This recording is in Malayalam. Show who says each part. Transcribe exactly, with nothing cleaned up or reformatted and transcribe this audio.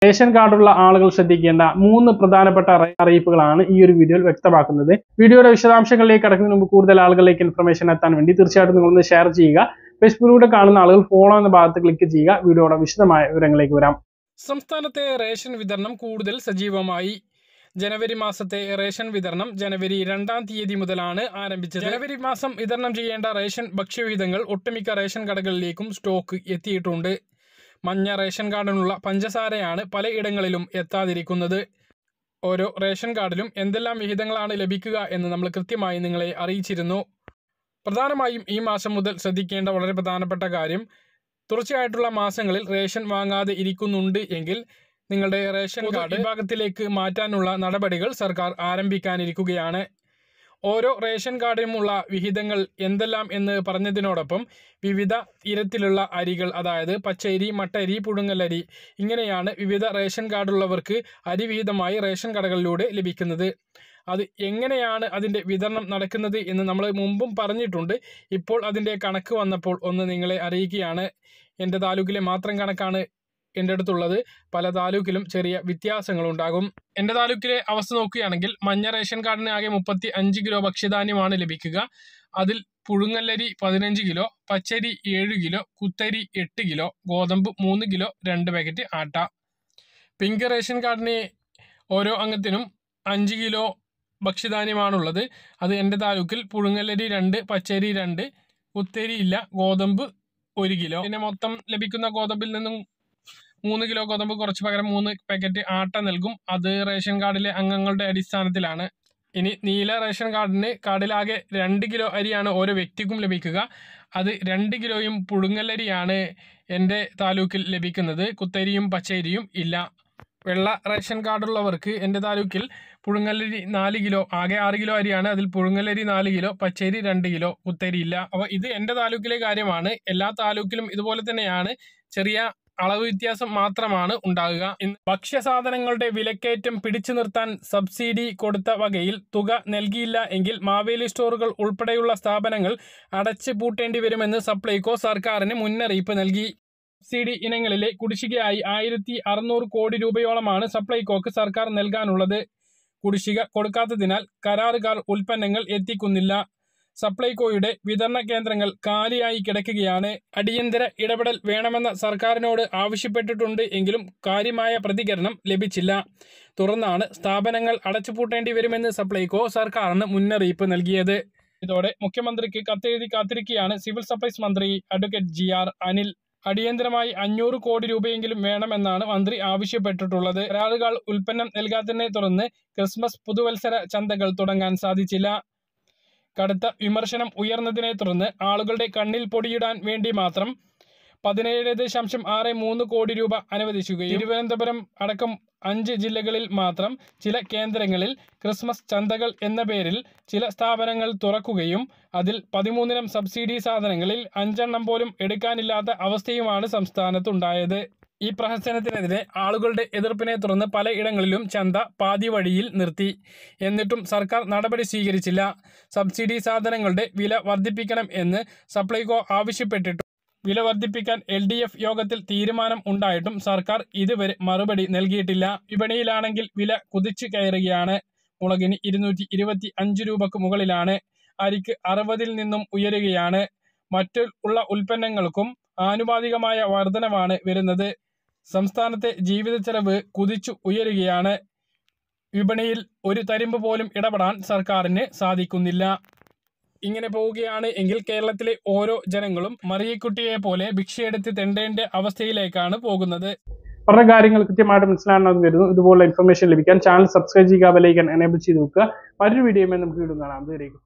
Speaker 1: റേഷൻ കാർഡുള്ള ആളുകൾ ശ്രദ്ധിക്കേണ്ട മൂന്ന് പ്രധാനപ്പെട്ട അറിയിപ്പുകളാണ് ഈ ഒരു വീഡിയോയിൽ വ്യക്തമാക്കുന്നത്. വീഡിയോയുടെ വിശദാംശങ്ങളിലേക്ക് കടക്കുന്നതിന് മുമ്പ് കൂടുതൽ ആളുകളിലേക്ക് ഇൻഫർമേഷൻ എത്താൻ വേണ്ടി തീർച്ചയായിട്ടും നിങ്ങളൊന്ന് ഷെയർ ചെയ്യുക. ഫേസ്ബുക്കിലൂടെ കാണുന്ന ആളുകൾ ഫോളോ എന്ന ഭാഗത്ത് ക്ലിക്ക് ചെയ്യുക. വീഡിയോയുടെ വിശദമായ വിവരങ്ങളിലേക്ക് വരാം.
Speaker 2: സംസ്ഥാനത്തെ റേഷൻ വിതരണം കൂടുതൽ സജീവമായി. ജനുവരി മാസത്തെ റേഷൻ വിതരണം ജനുവരി രണ്ടാം തീയതി മുതലാണ് ആരംഭിച്ചത്. ജനുവരി മാസം വിതരണം ചെയ്യേണ്ട റേഷൻ ഭക്ഷ്യവിഹിതങ്ങൾ ഒട്ടുമിക്ക റേഷൻ കടകളിലേക്കും സ്റ്റോക്ക് എത്തിയിട്ടുണ്ട്. മഞ്ഞ റേഷൻ കാർഡിനുള്ള പഞ്ചസാരയാണ് പലയിടങ്ങളിലും എത്താതിരിക്കുന്നത്. ഓരോ റേഷൻ കാർഡിലും എന്തെല്ലാം വിഹിതങ്ങളാണ് ലഭിക്കുക എന്ന് നമ്മൾ കൃത്യമായി നിങ്ങളെ അറിയിച്ചിരുന്നു. പ്രധാനമായും ഈ മാസം മുതൽ ശ്രദ്ധിക്കേണ്ട വളരെ പ്രധാനപ്പെട്ട കാര്യം, തുടർച്ചയായിട്ടുള്ള മാസങ്ങളിൽ റേഷൻ വാങ്ങാതെ ഇരിക്കുന്നുണ്ട് എങ്കിൽ നിങ്ങളുടെ റേഷൻ കാർഡ് വിഭാഗത്തിലേക്ക് മാറ്റാനുള്ള നടപടികൾ സർക്കാർ ആരംഭിക്കാനിരിക്കുകയാണ്. ഓരോ റേഷൻ കാർഡിനുമുള്ള വിഹിതങ്ങൾ എന്തെല്ലാം എന്ന് പറഞ്ഞതിനോടൊപ്പം വിവിധ ഇനത്തിലുള്ള അരികൾ, അതായത് പച്ചരി, മട്ടരി, പുഴുങ്ങലരി, ഇങ്ങനെയാണ് വിവിധ റേഷൻ കാർഡുള്ളവർക്ക് അരി വിഹിതമായി റേഷൻ കടകളിലൂടെ ലഭിക്കുന്നത്. അത് എങ്ങനെയാണ് അതിൻ്റെ വിതരണം നടക്കുന്നത് എന്ന് നമ്മൾ മുമ്പും പറഞ്ഞിട്ടുണ്ട്. ഇപ്പോൾ അതിൻ്റെ കണക്ക് വന്നപ്പോൾ ഒന്ന് നിങ്ങളെ അറിയിക്കുകയാണ്. എൻ്റെ താലൂക്കിലെ മാത്രം കണക്കാണ് എൻ്റെ അടുത്തുള്ളത്. പല താലൂക്കിലും ചെറിയ വ്യത്യാസങ്ങളുണ്ടാകും. എൻ്റെ താലൂക്കിലെ അവസ്ഥ നോക്കുകയാണെങ്കിൽ മഞ്ഞ റേഷൻ കാർഡിന് ആകെ മുപ്പത്തി അഞ്ച് കിലോ ഭക്ഷ്യധാന്യമാണ് ലഭിക്കുക. അതിൽ പുഴുങ്ങല്ലരി പതിനഞ്ച് കിലോ, പച്ചരി ഏഴ് കിലോ, കുത്തരി എട്ട് കിലോ, ഗോതമ്പ് മൂന്ന് കിലോ, രണ്ട് പാക്കറ്റ് ആട്ട. പിങ്ക് റേഷൻ കാർഡിന് ഓരോ അംഗത്തിനും അഞ്ച് കിലോ ഭക്ഷ്യധാന്യമാണുള്ളത്. അത് എൻ്റെ താലൂക്കിൽ പുഴുങ്ങല്ലരി രണ്ട്, പച്ചരി രണ്ട്, കുത്തരി ഇല്ല, ഗോതമ്പ് ഒരു കിലോ. പിന്നെ മൊത്തം ലഭിക്കുന്ന ഗോതമ്പിൽ നിന്നും മൂന്ന് കിലോ ഗോതമ്പ് കുറച്ച് പകരം മൂന്ന് പാക്കറ്റ് ആട്ട നൽകും. അത് റേഷൻ കാർഡിലെ അംഗങ്ങളുടെ അടിസ്ഥാനത്തിലാണ്. ഇനി നീല റേഷൻ കാർഡിന് കാർഡിലാകെ രണ്ട് കിലോ അരിയാണ് ഓരോ വ്യക്തിക്കും ലഭിക്കുക. അത് രണ്ട് കിലോയും പുഴുങ്ങലരിയാണ് എൻ്റെ താലൂക്കിൽ ലഭിക്കുന്നത്. കുത്തരിയും പച്ചരിയും ഇല്ല. വെള്ള റേഷൻ കാർഡുള്ളവർക്ക് എൻ്റെ താലൂക്കിൽ പുഴുങ്ങലരി നാല് കിലോ, ആകെ ആറ് കിലോ അരിയാണ്. അതിൽ പുഴുങ്ങലരി നാല് കിലോ, പച്ചരി രണ്ട് കിലോ, കുത്തരി ഇല്ല. അപ്പോൾ ഇത് എൻ്റെ താലൂക്കിലെ കാര്യമാണ്. എല്ലാ താലൂക്കിലും ഇതുപോലെ തന്നെയാണ്. ചെറിയ അളവ് വ്യത്യാസം മാത്രമാണ് ഉണ്ടാകുക. ഭക്ഷ്യസാധനങ്ങളുടെ വിലക്കയറ്റം പിടിച്ചു നിർത്താൻ സബ്സിഡി കൊടുത്ത വകയിൽ തുക നൽകിയില്ല എങ്കിൽ മാവേലി സ്റ്റോറുകൾ ഉൾപ്പെടെയുള്ള സ്ഥാപനങ്ങൾ അടച്ചു പൂട്ടേണ്ടി വരുമെന്ന് സപ്ലൈകോ സർക്കാരിന് മുന്നറിയിപ്പ് നൽകി. സബ്സിഡി ഇനങ്ങളിലെ കുടിശ്ശികയായി ആയിരത്തി അറുന്നൂറ് കോടി രൂപയോളമാണ് സപ്ലൈകോക്ക് സർക്കാർ നൽകാനുള്ളത്. കുടിശ്ശിക കൊടുക്കാത്തതിനാൽ കരാറുകാർ ഉൽപ്പന്നങ്ങൾ എത്തിക്കുന്നില്ല. സപ്ലൈകോയുടെ വിതരണ കേന്ദ്രങ്ങൾ കാലിയായി കിടക്കുകയാണ്. അടിയന്തര ഇടപെടൽ വേണമെന്ന സർക്കാരിനോട് ആവശ്യപ്പെട്ടിട്ടുണ്ട് എങ്കിലും കാര്യമായ പ്രതികരണം ലഭിച്ചില്ല. തുടർന്നാണ് സ്ഥാപനങ്ങൾ അടച്ചുപൂട്ടേണ്ടി വരുമെന്ന് സപ്ലൈകോ സർക്കാരിന് മുന്നറിയിപ്പ് നൽകിയത്. ഇതോടെ മുഖ്യമന്ത്രിക്ക് കത്തെഴുതി കാത്തിരിക്കുകയാണ് സിവിൽ സപ്ലൈസ് മന്ത്രി അഡ്വക്കേറ്റ് ജി ആർ അനിൽ. അടിയന്തരമായി അഞ്ഞൂറ് കോടി രൂപയെങ്കിലും വേണമെന്നാണ് മന്ത്രി ആവശ്യപ്പെട്ടിട്ടുള്ളത്. കരാറുകൾ ഉൽപ്പന്നം നൽകാത്തതിനെ തുടർന്ന് ക്രിസ്മസ് പുതുവത്സര ചന്തകൾ തുടങ്ങാൻ സാധിച്ചില്ല. കടുത്ത വിമർശനം ഉയർന്നതിനെ തുടർന്ന് ആളുകളുടെ കണ്ണിൽ പൊടിയിടാൻ വേണ്ടി മാത്രം പതിനേഴ് ദശാംശം ആറ് മൂന്ന് കോടി രൂപ അനുവദിക്കുകയും തിരുവനന്തപുരം അടക്കം അഞ്ച് ജില്ലകളിൽ മാത്രം ചില കേന്ദ്രങ്ങളിൽ ക്രിസ്മസ് ചന്തകൾ എന്ന പേരിൽ ചില സ്ഥാപനങ്ങൾ തുറക്കുകയും അതിൽ പതിമൂന്നിനം സബ്സിഡി സാധനങ്ങളിൽ അഞ്ചെണ്ണം പോലും എടുക്കാനില്ലാത്ത അവസ്ഥയുമാണ് സംസ്ഥാനത്തുണ്ടായത്. ഈ പ്രഹസനത്തിനെതിരെ ആളുകളുടെ എതിർപ്പിനെ തുടർന്ന് പലയിടങ്ങളിലും ചന്ത പാതി വഴിയിൽ നിർത്തി. എന്നിട്ടും സർക്കാർ നടപടി സ്വീകരിച്ചില്ല. സബ്സിഡി സാധനങ്ങളുടെ വില വർദ്ധിപ്പിക്കണം എന്ന് സപ്ലൈകോ ആവശ്യപ്പെട്ടിട്ടു. വില വർദ്ധിപ്പിക്കാൻ എൽ ഡി എഫ് യോഗത്തിൽ തീരുമാനം ഉണ്ടായിട്ടും സർക്കാർ ഇതുവരെ മറുപടി നൽകിയിട്ടില്ല. വിപണിയിലാണെങ്കിൽ വില കുതിച്ചു കയറുകയാണ്. മുളകിന് ഇരുന്നൂറ്റി ഇരുപത്തി അഞ്ച് രൂപക്ക് മുകളിലാണ്. അരിക്ക് അറുപതിൽ നിന്നും ഉയരുകയാണ്. മറ്റു ഉള്ള ഉൽപ്പന്നങ്ങൾക്കും ആനുപാതികമായ വർധനവാണ് വരുന്നത്. സംസ്ഥാനത്തെ ജീവിത ചെലവ് കുതിച്ചു ഉയരുകയാണ്. വിപണിയിൽ ഒരു തരിമ്പ് പോലും ഇടപെടാൻ സർക്കാരിന് സാധിക്കുന്നില്ല. ഇങ്ങനെ പോവുകയാണ് എങ്കിൽ കേരളത്തിലെ ഓരോ ജനങ്ങളും മറിയക്കുട്ടിയെ പോലെ ഭിക്ഷയെടുത്ത് തെണ്ടേണ്ട അവസ്ഥയിലേക്കാണ് പോകുന്നത്.
Speaker 1: പറഞ്ഞ കാര്യങ്ങൾ കൃത്യമായിട്ട് മനസ്സിലാണെന്ന് വരുന്നു. ഇതുപോലുള്ള ഇൻഫർമേഷൻ ലഭിക്കാൻ ചാനൽ സബ്സ്ക്രൈബ് ചെയ്യുക, ബെൽ ഐക്കൺ എനേബിൾ ചെയ്ത് നോക്കുക. മറ്റൊരു വീഡിയോയുമായി നമുക്ക് വീണ്ടും കാണാം. അതുവരേക്കും